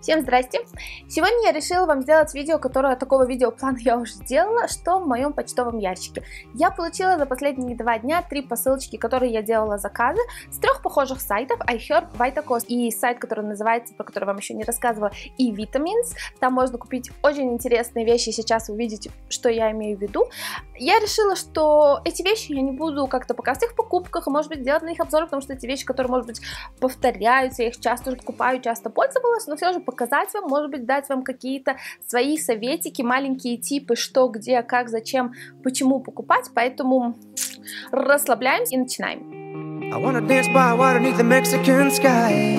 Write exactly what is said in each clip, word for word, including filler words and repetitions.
Всем здрасте! Сегодня я решила вам сделать видео, которое такого видеоплана я уже сделала, что в моем почтовом ящике. Я получила за последние два дня три посылочки, которые я делала заказы с трех похожих сайтов: iHerb, Vitacost и сайт, который называется, про который вам еще не рассказывала, eVitamins. Там можно купить очень интересные вещи, сейчас вы увидите, что я имею в виду. Я решила, что эти вещи я не буду как-то показывать в покупках, и, может быть, делать на них обзоры, потому что эти вещи, которые, может быть, повторяются, я их часто покупаю, часто пользовалась, но все же показать вам, может быть, дать вам какие-то свои советики, маленькие типы, что, где, как, зачем, почему покупать, поэтому расслабляемся и начинаем. I wanna dance by water beneath the Mexican sky.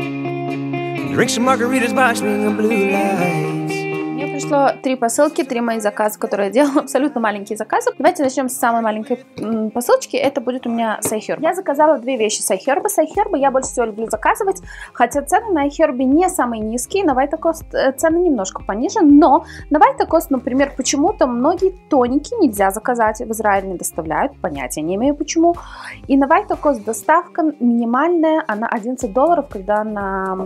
Drink some margaritas by swinging blue lights. Мне пришло три посылки, три мои заказа, которые я делала, абсолютно маленькие заказы. Давайте начнем с самой маленькой посылочки, это будет у меня с iHerb. Я заказала две вещи с iHerb. С iHerb я больше всего люблю заказывать, хотя цены на iHerb не самые низкие, на Vitacost цены немножко пониже, но на Vitacost, например, почему-то многие тоники нельзя заказать, в Израиле не доставляют, понятия не имею почему. И на Vitacost доставка минимальная, она одиннадцать долларов, когда на...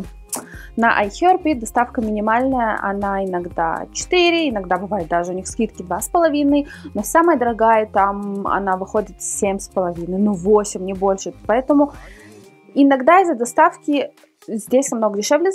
На iHerb доставка минимальная, она иногда четыре, иногда бывает даже у них скидки два с половиной, но самая дорогая там она выходит семь с половиной, ну восемь, не больше, поэтому иногда из-за доставки здесь намного дешевле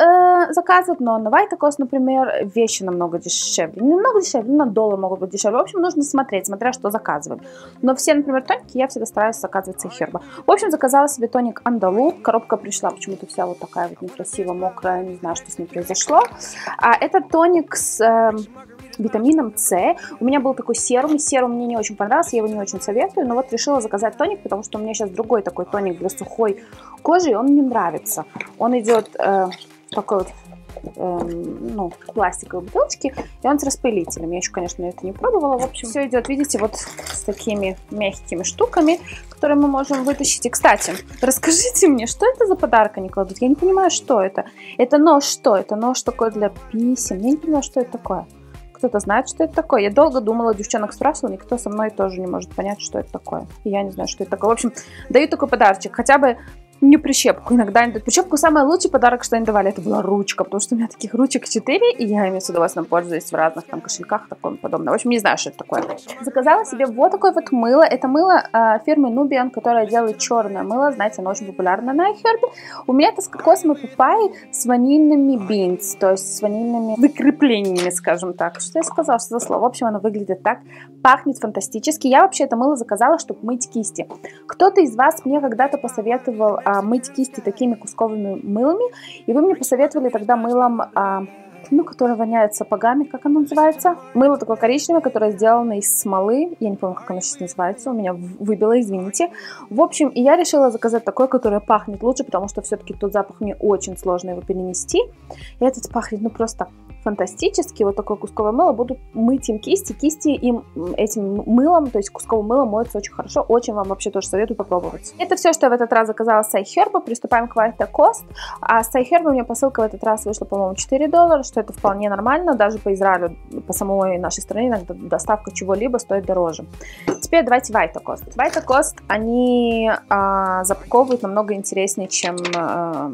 э, заказывать, но на Vitacost, например, вещи намного дешевле. Не намного дешевле, на доллар могут быть дешевле. В общем, нужно смотреть, смотря что заказываем. Но все, например, тоники я всегда стараюсь заказывать с iHerb. В общем, заказала себе тоник Андалу. Коробка пришла почему-то вся вот такая вот некрасиво мокрая. Не знаю, что с ней произошло. А это тоник с... Э, витамином С. У меня был такой серум, серум мне не очень понравился, я его не очень советую, но вот решила заказать тоник, потому что у меня сейчас другой такой тоник для сухой кожи, и он мне нравится. Он идет э, в такой вот э, ну, пластиковой бутылочке, и он с распылителем. Я еще, конечно, это не пробовала. В общем, все идет, видите, вот с такими мягкими штуками, которые мы можем вытащить. И, кстати, расскажите мне, что это за подарок они кладут? Я не понимаю, что это. Это нож что? Это нож такой для писем. Я не понимаю, что это такое. Кто-то знает, что это такое. Я долго думала, девчонок спрашивала, никто со мной тоже не может понять, что это такое. И я не знаю, что это такое. В общем, даю такой подарочек. Хотя бы не прищепку. Иногда они дают прищепку. Самый лучший подарок, что они давали, это была ручка. Потому что у меня таких ручек четыре, и я ими с удовольствием пользуюсь в разных там кошельках и такое подобное. В общем, не знаю, что это такое. Заказала себе вот такое вот мыло. Это мыло э, фирмы Nubian, которое делает черное мыло. Знаете, оно очень популярно на iHerb. У меня это с кокосом и папайей с ванильными бинс, то есть с ванильными выкреплениями, скажем так. Что я сказала, что за слово? В общем, оно выглядит так. Пахнет фантастически. Я вообще это мыло заказала, чтобы мыть кисти. Кто-то из вас мне когда-то посоветовал а, мыть кисти такими кусковыми мылами, и вы мне посоветовали тогда мылом, а, ну, которое воняет сапогами, как оно называется? Мыло такое коричневое, которое сделано из смолы, я не помню, как оно сейчас называется, у меня выбило, извините. В общем, и я решила заказать такое, которое пахнет лучше, потому что все-таки тот запах мне очень сложно его перенести, и этот пахнет, ну, просто фантастически. Вот такое кусковое мыло, буду мыть им кисти, кисти им этим мылом, то есть кусковым мылом моется очень хорошо, очень вам вообще тоже советую попробовать. Это все, что я в этот раз заказала с iHerb. Приступаем к Vitacost. А с iHerb у меня посылка в этот раз вышла, по-моему, четыре доллара, что это вполне нормально, даже по Израилю, по самой нашей стране иногда доставка чего-либо стоит дороже. Теперь давайте Vitacost. Vitacost, они а, запаковывают намного интереснее, чем а,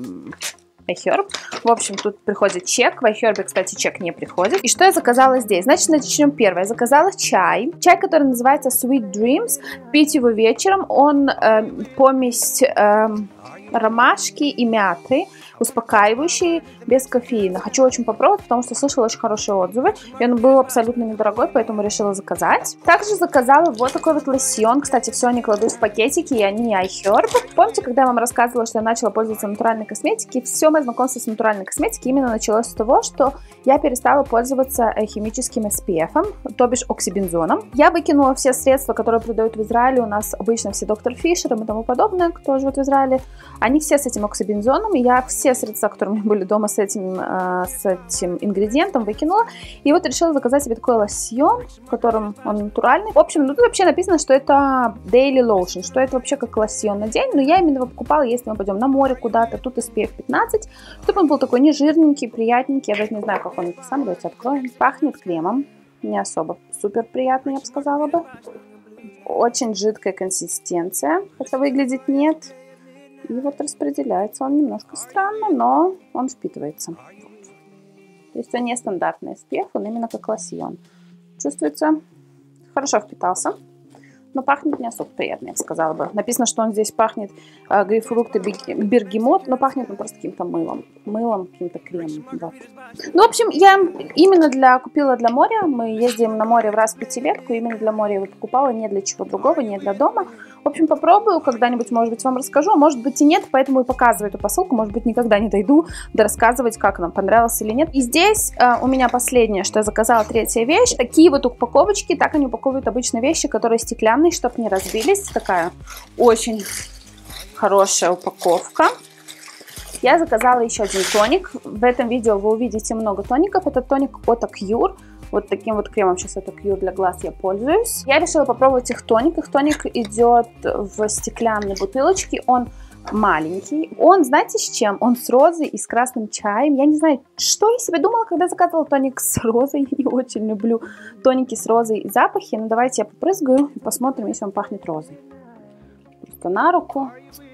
iHerb. В общем, тут приходит чек. В iHerb, кстати, чек не приходит. И что я заказала здесь? Значит, начнем первое. Я заказала чай. Чай, который называется Sweet Dreams. Пить его вечером. Он э, помесь э, ромашки и мяты. Успокаивающий, без кофеина. Хочу очень попробовать, потому что слышала очень хорошие отзывы. И он был абсолютно недорогой, поэтому решила заказать. Также заказала вот такой вот лосьон. Кстати, все они кладут в пакетики, и они iHerb. Помните, когда я вам рассказывала, что я начала пользоваться натуральной косметикой? Все мое знакомство с натуральной косметикой именно началось с того, что я перестала пользоваться химическим эс пи эф, то бишь оксибензоном. Я выкинула все средства, которые продают в Израиле. У нас обычно все доктор Фишер и тому подобное, кто живет в Израиле. Они все с этим оксибензоном, и я все все средства, которые у меня были дома с этим, э, с этим ингредиентом, выкинула. И вот решила заказать себе такой лосьон, в котором он натуральный. В общем, ну тут вообще написано, что это daily lotion, что это вообще как лосьон на день. Но я именно его покупала, если мы пойдем на море куда-то. Тут эс пи эф пятнадцать, чтобы он был такой не жирненький, приятненький. Я даже не знаю, как он сам, давайте откроем. Пахнет кремом, не особо супер приятный, я бы сказала бы. Очень жидкая консистенция, хотя выглядит нет. И вот распределяется он немножко странно, но он впитывается. То есть он не стандартный эс пи эф, он именно как лосьон. Чувствуется, хорошо впитался, но пахнет не особо приятно, я бы сказала бы. Написано, что он здесь пахнет э, грейпфрукт и бергемот, но пахнет он просто каким-то мылом. Мылом, каким-то кремом. Вот. Ну, в общем, я именно для, купила для моря. Мы ездим на море в раз в пятилетку. Именно для моря его покупала, не для чего другого, не для дома. В общем, попробую, когда-нибудь, может быть, вам расскажу, а может быть и нет, поэтому и показываю эту посылку. Может быть, никогда не дойду до рассказывать, как нам понравилось или нет. И здесь э, у меня последнее, что я заказала, третья вещь. Такие вот упаковочки, так они упаковывают обычно вещи, которые стеклянные, чтобы не разбились. Такая очень хорошая упаковка. Я заказала еще один тоник. В этом видео вы увидите много тоников. Это тоник от Acure. Вот таким вот кремом сейчас от Acure для глаз я пользуюсь. Я решила попробовать их тоник. Их тоник идет в стеклянной бутылочке. Он маленький. Он, знаете, с чем? Он с розой и с красным чаем. Я не знаю, что я себе думала, когда заказывала тоник с розой. Я не очень люблю тоники с розой и запахи. Но давайте я попрызгаю и посмотрим, если он пахнет розой. Просто на руку.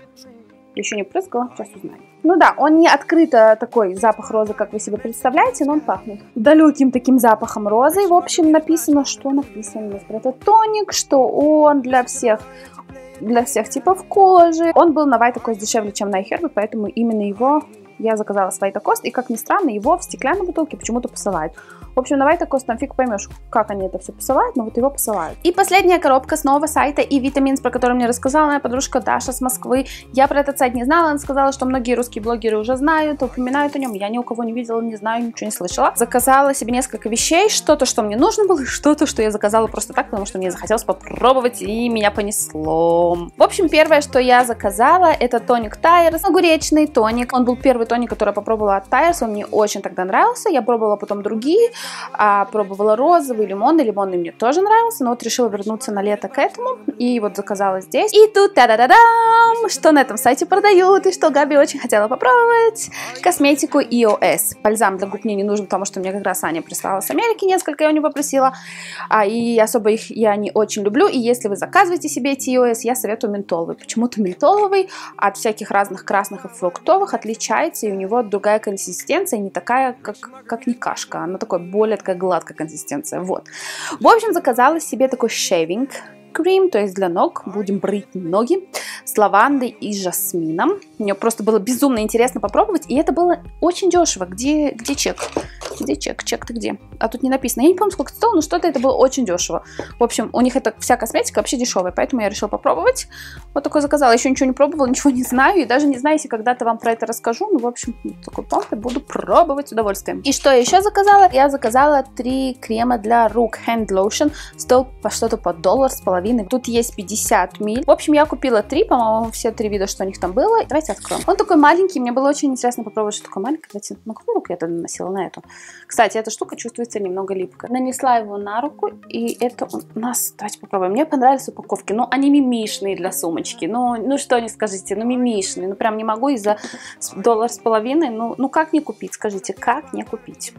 Еще не прыскала, сейчас узнаем. Ну да, он не открыто такой запах розы, как вы себе представляете, но он пахнет далеким таким запахом розы. В общем, написано, что написано про этот тоник, что он для всех, для всех типов кожи. Он был на Vitacost дешевле, чем на iHerb, поэтому именно его я заказала с Vitacost. И, как ни странно, его в стеклянной бутылке почему-то посылают. В общем, на Vitacost там фиг поймешь, как они это все посылают, но вот его посылают. И последняя коробка с нового сайта и Vitamins, про который мне рассказала моя подружка Даша с Москвы. Я про этот сайт не знала, она сказала, что многие русские блогеры уже знают, упоминают о нем. Я ни у кого не видела, не знаю, ничего не слышала. Заказала себе несколько вещей, что-то, что мне нужно было, что-то, что я заказала просто так, потому что мне захотелось попробовать, и меня понесло. В общем, первое, что я заказала, это тоник Tires, огуречный тоник. Он был первый тоник, который я попробовала от Tires, он мне очень тогда нравился. Я пробовала потом другие. А, пробовала розовый, лимонный. Лимонный мне тоже нравился, но вот решила вернуться на лето к этому. И вот заказала здесь. И тут та-да-да-дам! Что на этом сайте продают, и что Габи очень хотела попробовать. Косметику и о эс. Бальзам для губ мне не нужен, потому что мне как раз Аня прислала с Америки несколько, я у нее попросила. А, и особо их я не очень люблю. И если вы заказываете себе эти и о эс, я советую ментоловый. Почему-то ментоловый от всяких разных красных и фруктовых отличается, и у него другая консистенция, не такая, как, как не кашка. Она такой более такая гладкая консистенция. Вот. В общем, заказала себе такой шейвинг крем, то есть для ног. Будем брить ноги с лавандой и жасмином. Мне просто было безумно интересно попробовать, и это было очень дешево. Где, где чек? Где чек? Чек ты где? А тут не написано. Я не помню, сколько стоило, но что-то это было очень дешево. В общем, у них это вся косметика вообще дешевая, поэтому я решила попробовать. Вот такой заказала. Еще ничего не пробовала, ничего не знаю, и даже не знаю, если когда-то вам про это расскажу. Ну, в общем, такой помпой буду пробовать с удовольствием. И что я еще заказала? Я заказала три крема для рук. Hand Lotion. Стоил по что-то по доллар с половиной. Тут есть пятьдесят миллилитров. В общем, я купила три, по-моему, все три вида, что у них там было. Давайте откроем. Он такой маленький, мне было очень интересно попробовать, что такое маленькое. Давайте, на какую руку я тогда наносила? На эту. Кстати, эта штука чувствуется немного липкая. Нанесла его на руку, и это у нас... Давайте попробуем. Мне понравились упаковки. Ну, они мимишные для сумочки. Ну, ну что не скажите, ну, мимишные. Ну, прям не могу из-за доллар с половиной. Ну, ну, как не купить? Скажите, как не купить?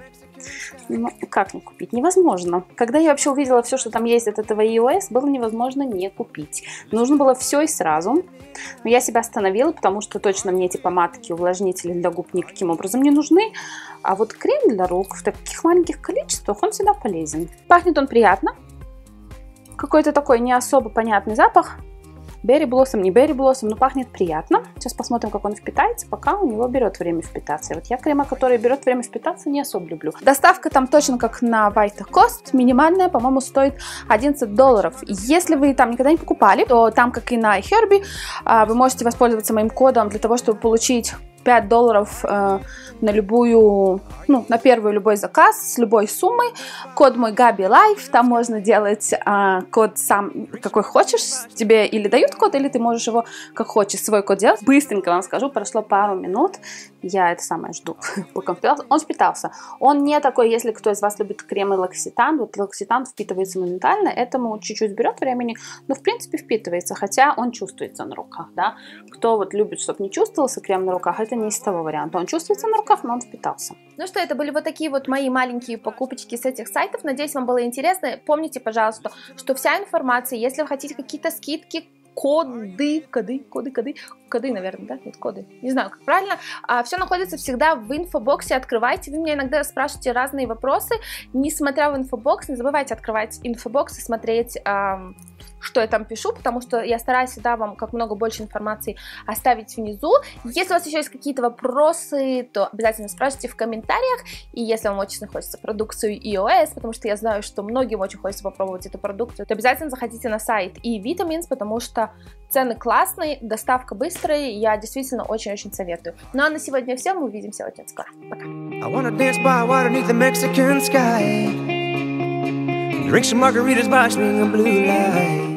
Ну, как не купить? Невозможно. Когда я вообще увидела все, что там есть от этого и о эс, было невозможно не купить. Нужно было все и сразу. Но я себя остановила, потому что точно мне эти помадки, увлажнители для губ никаким образом не нужны. А вот крем для рук в таких маленьких количествах, он всегда полезен. Пахнет он приятно. Какой-то такой не особо понятный запах. Берри Блоссом, не Берри Блоссом, но пахнет приятно. Сейчас посмотрим, как он впитается, пока у него берет время впитаться. И вот я крема, которые берет время впитаться, не особо люблю. Доставка там точно как на Vitacost, минимальная, по-моему, стоит одиннадцать долларов. Если вы там никогда не покупали, то там, как и на iHerb, вы можете воспользоваться моим кодом для того, чтобы получить пять долларов э, на любую, ну, на первый любой заказ с любой суммой. Код мой Габи Лайф, там можно делать э, код сам, какой хочешь. Тебе или дают код, или ты можешь его как хочешь, свой код делать. Быстренько вам скажу, прошло пару минут. Я это самое жду, пока он впитался. Он впитался. Он не такой, если кто из вас любит кремы L'Occitane, вот L'Occitane впитывается моментально, этому чуть-чуть берет времени, но в принципе впитывается, хотя он чувствуется на руках, да. Кто вот любит, чтобы не чувствовался крем на руках, это не из того варианта. Он чувствуется на руках, но он впитался. Ну что, это были вот такие вот мои маленькие покупочки с этих сайтов. Надеюсь, вам было интересно. Помните, пожалуйста, что вся информация, если вы хотите какие-то скидки, коды, коды, коды, коды, коды, наверное, да? Нет, коды. Не знаю, как правильно. А, все находится всегда в инфобоксе. Открывайте. Вы меня иногда спрашиваете разные вопросы. Несмотря в инфобокс, не забывайте открывать инфобокс и смотреть, а, что я там пишу, потому что я стараюсь всегда вам как много больше информации оставить внизу. Если у вас еще есть какие-то вопросы, то обязательно спрашивайте в комментариях. И если вам очень хочется продукцию iOS, потому что я знаю, что многим очень хочется попробовать эту продукцию, то обязательно заходите на сайт eVitamins, потому что цены классные, доставка быстрая, я действительно очень-очень советую. Ну а на сегодня все, мы увидимся очень скоро. Пока. Drink some margaritas by swinging blue light.